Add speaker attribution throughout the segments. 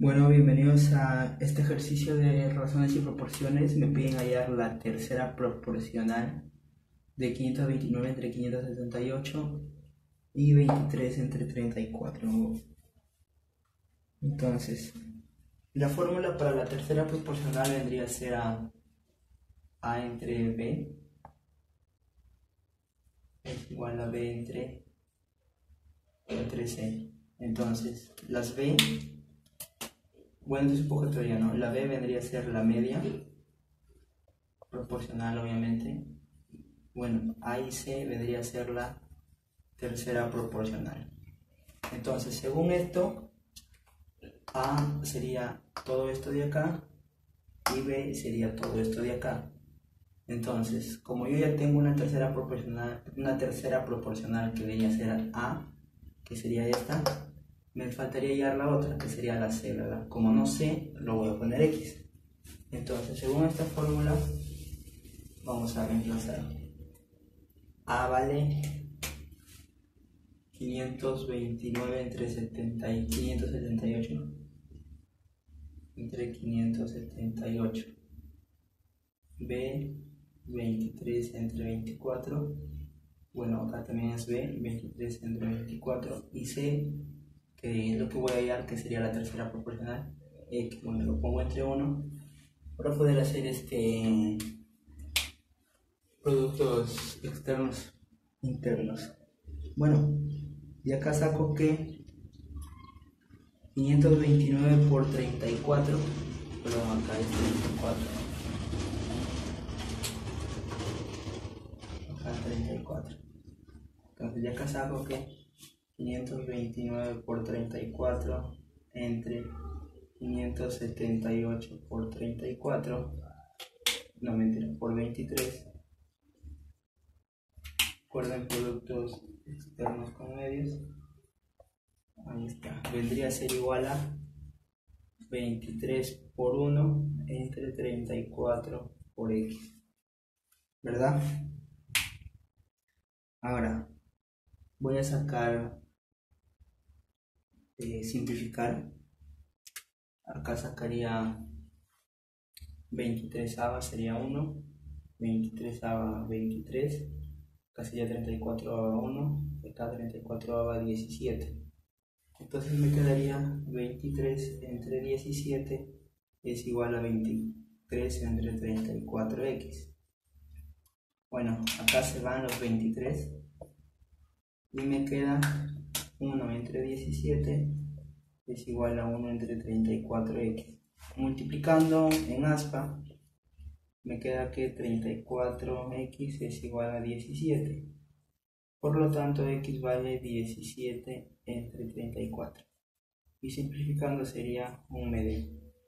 Speaker 1: Bueno, bienvenidos a este ejercicio de razones y proporciones. Me piden hallar la tercera proporcional de 529 entre 578 y 23 entre 34. Entonces, la fórmula para la tercera proporcional vendría a ser A entre B es igual a B entre C. Entonces, las B, bueno, esto es un poco teoría, ¿no? La B vendría a ser la media proporcional, obviamente. Bueno, A y C vendría a ser la tercera proporcional. Entonces, según esto, A sería todo esto de acá y B sería todo esto de acá. Entonces, como yo ya tengo una tercera proporcional que vendría a ser A, que sería esta, me faltaría hallar la otra, que sería la C, ¿verdad? Como no sé, lo voy a poner X. Entonces, según esta fórmula, vamos a reemplazar. A vale 529 entre 578 entre 578. B 23 entre 24. Bueno, acá también es B 23 entre 24. Y C, que es lo que voy a hallar, que sería la tercera proporcional, que bueno, lo pongo entre 1 para poder hacer productos externos internos. Bueno, y acá saco que 529 por 34, perdón, acá es 34, acá 34. Entonces ya acá saco que 529 por 34 entre 578 por 34, no mentira, por 23. Recuerden productos externos con medios. Ahí está. Vendría a ser igual a 23 por 1 entre 34 por X. ¿Verdad? Ahora voy a sacar, simplificar. Acá sacaría 23 sería 1, 23 23. Acá sería 34 1, acá 34 17. Entonces me quedaría 23 entre 17 es igual a 23 entre 34x. Bueno, acá se van los 23 y me queda 1 entre 17 es igual a 1 entre 34x. Multiplicando en aspa me queda que 34x es igual a 17. Por lo tanto, x vale 17 entre 34. Y simplificando sería un medio.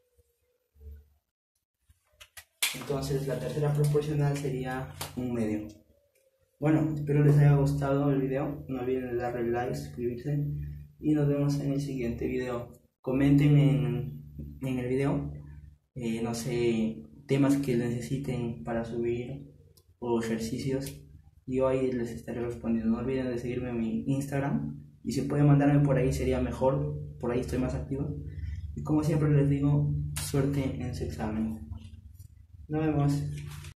Speaker 1: Entonces, la tercera proporcional sería un medio. Bueno, espero les haya gustado el video. No olviden de darle like, suscribirse. Y nos vemos en el siguiente video. Comenten en el video, no sé, temas que necesiten para subir o ejercicios. Yo ahí les estaré respondiendo. No olviden de seguirme en mi Instagram y si pueden mandarme por ahí sería mejor, por ahí estoy más activo. Y como siempre les digo, suerte en su examen. Nos vemos.